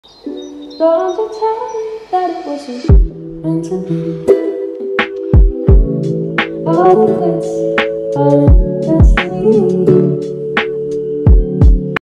Don't you tell me that it wasn't meant to be. All the things, all in destiny.